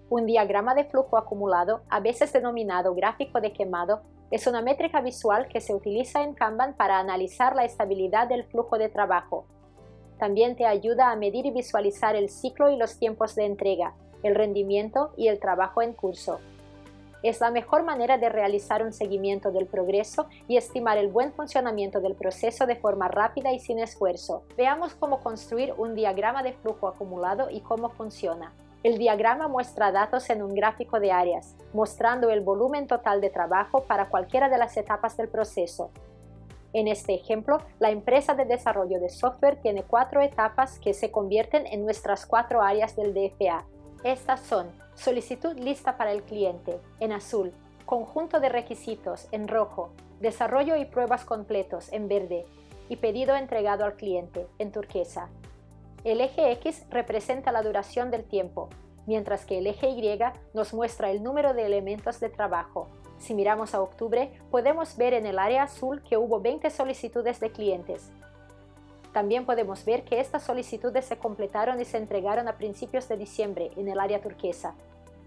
Un diagrama de flujo acumulado, a veces denominado gráfico de quemado, es una métrica visual que se utiliza en Kanban para analizar la estabilidad del flujo de trabajo. También te ayuda a medir y visualizar el ciclo y los tiempos de entrega, el rendimiento y el trabajo en curso. Es la mejor manera de realizar un seguimiento del progreso y estimar el buen funcionamiento del proceso de forma rápida y sin esfuerzo. Veamos cómo construir un diagrama de flujo acumulado y cómo funciona. El diagrama muestra datos en un gráfico de áreas, mostrando el volumen total de trabajo para cualquiera de las etapas del proceso. En este ejemplo, la empresa de desarrollo de software tiene 4 etapas que se convierten en nuestras 4 áreas del DFA. Estas son: solicitud lista para el cliente, en azul; conjunto de requisitos, en rojo; desarrollo y pruebas completos, en verde; y pedido entregado al cliente, en turquesa. El eje X representa la duración del tiempo, mientras que el eje Y nos muestra el número de elementos de trabajo. Si miramos a octubre, podemos ver en el área azul que hubo 20 solicitudes de clientes. También podemos ver que estas solicitudes se completaron y se entregaron a principios de diciembre en el área turquesa.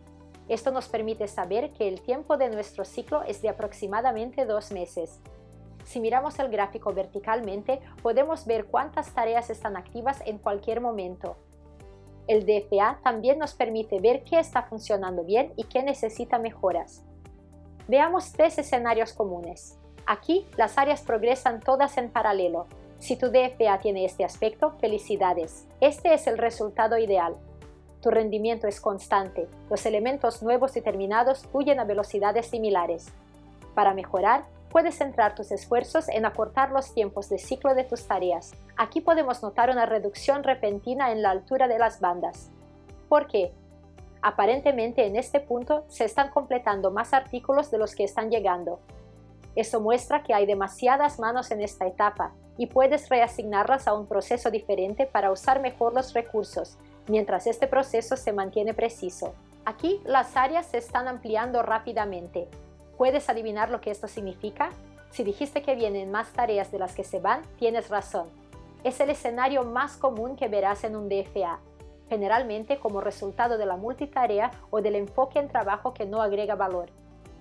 Esto nos permite saber que el tiempo de nuestro ciclo es de aproximadamente 2 meses. Si miramos el gráfico verticalmente, podemos ver cuántas tareas están activas en cualquier momento. El DFA también nos permite ver qué está funcionando bien y qué necesita mejoras. Veamos 3 escenarios comunes. Aquí, las áreas progresan todas en paralelo. Si tu DFA tiene este aspecto, felicidades. Este es el resultado ideal. Tu rendimiento es constante. Los elementos nuevos y terminados fluyen a velocidades similares. Para mejorar, puedes centrar tus esfuerzos en acortar los tiempos de ciclo de tus tareas. Aquí podemos notar una reducción repentina en la altura de las bandas. ¿Por qué? Aparentemente en este punto se están completando más artículos de los que están llegando. Eso muestra que hay demasiadas manos en esta etapa y puedes reasignarlas a un proceso diferente para usar mejor los recursos, mientras este proceso se mantiene preciso. Aquí las áreas se están ampliando rápidamente. ¿Puedes adivinar lo que esto significa? Si dijiste que vienen más tareas de las que se van, tienes razón. Es el escenario más común que verás en un DFA, generalmente como resultado de la multitarea o del enfoque en trabajo que no agrega valor.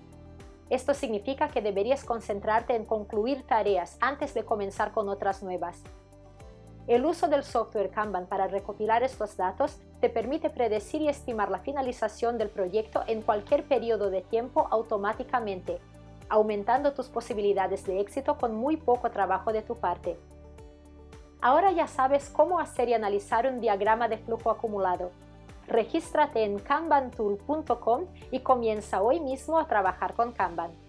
Esto significa que deberías concentrarte en concluir tareas antes de comenzar con otras nuevas. El uso del software Kanban para recopilar estos datos te permite predecir y estimar la finalización del proyecto en cualquier periodo de tiempo automáticamente, aumentando tus posibilidades de éxito con muy poco trabajo de tu parte. Ahora ya sabes cómo hacer y analizar un diagrama de flujo acumulado. Regístrate en kanbantool.com y comienza hoy mismo a trabajar con Kanban.